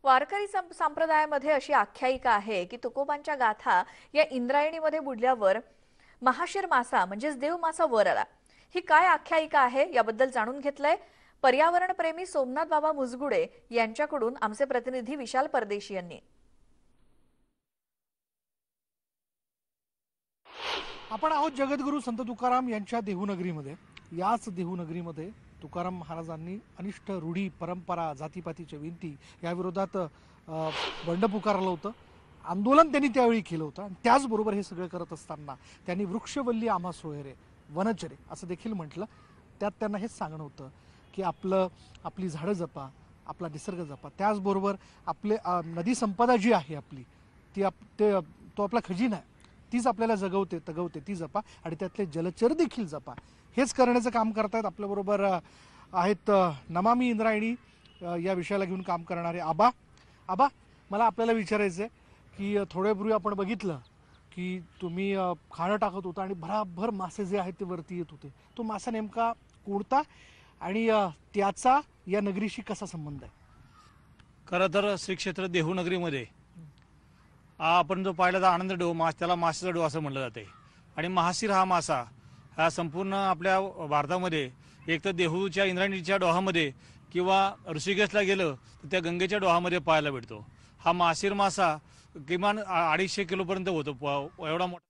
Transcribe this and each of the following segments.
वारकरी संप्रदायामध्ये अशी आख्यायिका आहे की तुकोबांच्या गाथा या इंद्रायणीमध्ये बुडल्यावर महाशीर मासा म्हणजेच देव मासा वर आला। ही काय आख्यायिका आहे याबद्दल जाणून घेतलंय पर्यावरण प्रेमी सोमनाथ बाबा मुजगुडे यांच्याकडून आमचे प्रतिनिधी विशाल परदेशी यांनी। आपण आहोत जगद्गुरू संत तुकाराम यांच्या देहूनगरीमध्ये। याच देहूनगरीमध्ये तुकाराम महाराजांनी अनिष्ट रूढी परंपरा जातीपातीच्या विनंती या विरोधात बंड पुकारलं होतं। आंदोलन त्यांनी त्यावेळी केलं होतं आणि त्याचबरोबर हे सगळं करत असताना त्यांनी वृक्षवल्ली आम्हा सोयरे वनचरे असं देखील म्हटलं। त्यात त्यांना हेच सांगणं होतं की आपली झाडं जपा, आपला निसर्ग जपा, त्याचबरोबर आपले नदी संपदा जी आहे आपली तो आपला खजिना आहे, तीच आपल्याला जगवते तगवते, ती जपा आणि त्यातले जलचर देखील जपा। हेच करण्याचं काम करतायत। आपल्याबरोबर आहेत नमामि इंद्रायणी या विषयाला घेऊन काम करणारे आबा। मला आपल्याला विचारायचं आहे की थोड्यापूर्वी आपण बघितलं की तुम्ही खाणं टाकत होता आणि भराभर मासे जे आहेत ते वरती येत होते। तो मासा नेमका कोणता आणि त्याचा या नगरीशी कसा संबंध आहे? खरं तर श्री क्षेत्र देहूनगरीमध्ये आपण जो पाहिला तर आनंद डोह त्याला माशाचा डोह असं म्हटलं जाते आणि महाशीर हा मासा हा संपूर्ण आपल्या भारतामध्ये एक तर देहूच्या इंद्रायणीच्या डोहामध्ये किंवा ऋषिकेशला गेलं तर त्या गंगेच्या डोहामध्ये पाहायला भेटतो। हा महाशीर मासा किमान 250 किलोपर्यंत होतो, एवढा मोठा।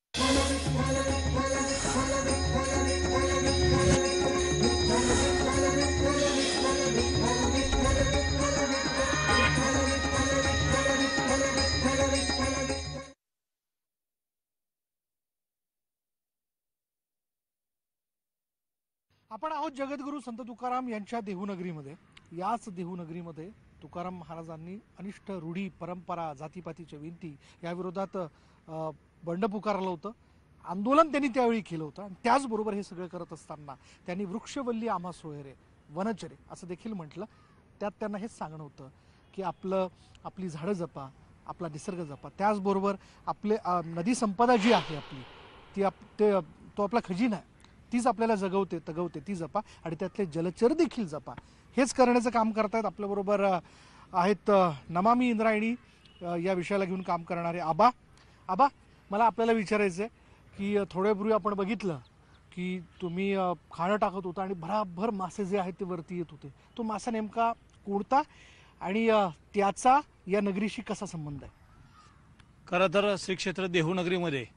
आपण आहोत जगद्गुरू संत तुकाराम यांच्या देहूनगरीमध्ये। याच देहूनगरीमध्ये तुकाराम महाराजांनी अनिष्ट रूढी परंपरा जातीपातीच्या विनंती या विरोधात बंड पुकारलं होतं। आंदोलन त्यांनी त्यावेळी केलं होतं आणि त्याचबरोबर हे सगळं करत असताना त्यांनी वृक्षवल्ली आम्हा सोयरे वनचरे असं देखील म्हटलं। त्यात त्यांना हेच सांगणं होतं की आपली झाडं जपा, आपला निसर्ग जपा, त्याचबरोबर आपले नदी संपदा जी आहे आपली तो आपला खजिना आहे, तीच आपल्याला जगवते तगवते, ती जपा आणि त्यातले जलचर देखील जपा। हेच करण्याचं काम करतायत। आपल्याबरोबर आहेत नमामि इंद्रायणी या विषयाला घेऊन काम करणारे आबा। मला आपल्याला विचारायचं आहे की थोड्यापूर्वी आपण बघितलं की तुम्ही खाणं टाकत होता आणि भराभर मासे जे आहेत ते वरती येत होते। तो मासा नेमका कोणता आणि त्याचा या नगरीशी कसा संबंध आहे? खरं तर श्री क्षेत्र देहूनगरीमध्ये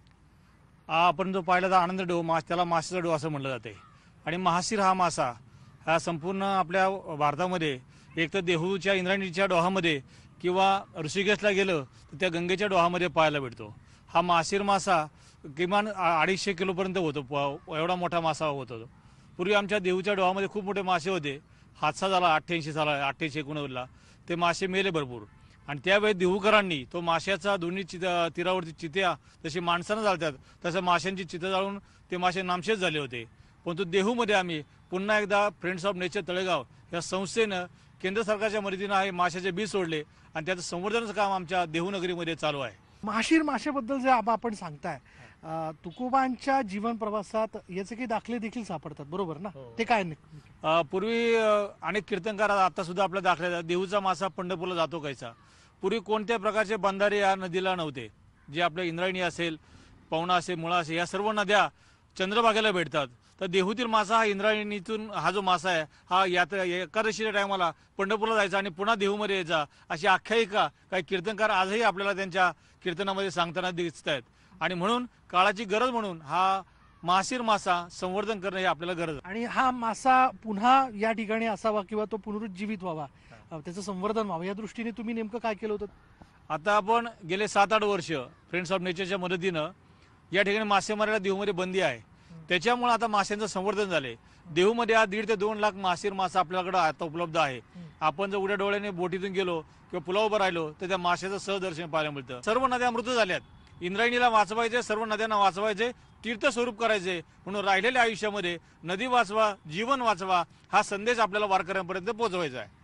आपण जो पाहिला तर आनंद डोह त्याला माशाचा डोह असं म्हटलं जाते आणि महाशीर हा मासा हा संपूर्ण आपल्या भारतामध्ये एक तर देहूच्या इंद्रायणीच्या डोहामध्ये किंवा ऋषिकेशला गेलं तर त्या गंगेच्या डोहामध्ये पाहायला भेटतो। हा महाशीर मासा किमान 250 किलोपर्यंत होतो, एवढा मोठा मासा होतो। पूर्वी आमच्या देहूच्या डोहामध्ये खूप मोठे मासे होते। हादसा झाला 88 साला 88-89ला, ते मासे मेले भरपूर आणि त्यावेळी देहूकरांनी तो माशाचा दोन्ही तीरावरती चित्या जशी माणसानं जाळतात तसं माशांची चितं जाळून ते मासे नामशेष झाले होते। परंतु देहूमध्ये आम्ही पुन्हा एकदा फ्रेंड्स ऑफ नेचर तळेगाव या संस्थेनं केंद्र सरकारच्या मदतीनं हे माशाचे बी सोडले आणि त्याचं संवर्धनाचं काम आमच्या देहूनगरीमध्ये चालू आहे। महाशीर माशाबद्दल जे आपण सांगताय, तुकोबांच्या जीवन प्रवासात याचे काही दाखले देखील सापडतात, बरोबर ना? ते काय नाही? पूर्वी अनेक कीर्तनकार आता सुद्धा आपल्या दाखल्या देहूचा मासा पंढरपूरला जातो कैसा। पूर्वी कोणत्या प्रकारचे बंधारे या नदीला नव्हते। जे आपल्या इंद्रायणी असेल, पवना असेल, मुळा असेल, या सर्व नद्या चंद्रभागेला भेटतात। तर देहूतील मासा हा इंद्रायणीतून हा जो मासा आहे हा एकादशीच्या टायमाला पंढरपूरला जायचा आणि पुन्हा देहूमध्ये यायचा, अशी आख्यायिका काही कीर्तनकार आजही आपल्याला त्यांच्या कीर्तनामध्ये सांगताना दिसत आहेत। आणि म्हणून काळाची गरज म्हणून हा महाशीर मासा संवर्धन करणं हे आपल्याला गरज आहे। आणि हा मासा पुन्हा या ठिकाणी असावा किंवा तो पुनरुज्जीवित व्हावा, त्याचं संवर्धन व्हावं, या दृष्टीने तुम्ही नेमकं काय केलं होतं? आता आपण गेले 7-8 वर्ष फ्रेंड्स ऑफ नेचरच्या मदतीनं या ठिकाणी मासेमारीला देहूमध्ये बंदी आहे। त्याच्यामुळे आता माशांचं संवर्धन झाले। देहूमध्ये आज 1.5 ते 2 लाख महाशीर मासा आपल्याकडे आता उपलब्ध आहे। आपण जर उड्या डोळ्याने बोटीतून गेलो किंवा पुलावर राहिलो तर त्या माशाचं सहदर्शन पाहायला मिळतं। सर्व नद्या मृत झाल्यात, इंद्रायणीला वाचवायचे, सर्व नद्यांना वाचवायचे, तीर्थ स्वरूप करायचे, म्हणून राहिलेल्या आयुष्यामध्ये नदी वाचवा, जीवन वाचवा हा संदेश आपल्याला वारकऱ्यांपर्यंत पोहोचवायचा आहे।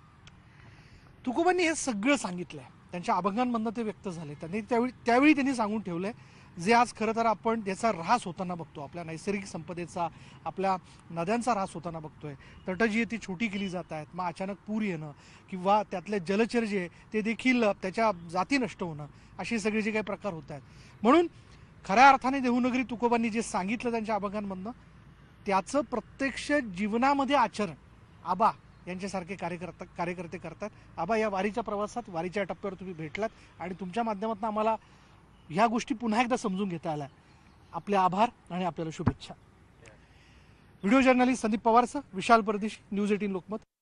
तुकोबांनी हे सगळं सांगितलंय, त्यांच्या अभंगांमधनं ते व्यक्त झाले। त्यावेळी त्यांनी सांगून ठेवलंय, जे आज खरं तर आपण त्याचा ऱ्हास होताना बघतो, आपल्या नैसर्गिक संपदेचा, आपल्या नद्यांचा ऱ्हास होताना बघतोय. तटं जी आहे ती छोटी केली जात आहेत, मग अचानक पूर येणं किंवा त्यातले जलचर जे आहे ते देखील त्याच्या जाती नष्ट होणं, असे सगळे जे काही प्रकार होत आहेत. म्हणून खऱ्या अर्थाने देहूनगरी तुकोबांनी जे सांगितलं त्यांच्या अभंगांमधनं, त्याचं प्रत्यक्ष जीवनामध्ये आचरण आबा यांच्यासारखे कार्यकर्ते करतात. आबा, या वारीच्या प्रवासात, वारीच्या टप्प्यावर तुम्ही भेटलात आणि तुमच्या माध्यमातून आम्हाला ह्या गोष्टी पुन्हा एकदा समजून घेता आल्या. आपले आभार आणि आपल्याला शुभेच्छा. व्हिडिओ जर्नलिस्ट संदीप पवारसह विशाल परदेशी, न्यूज 18 लोकमत.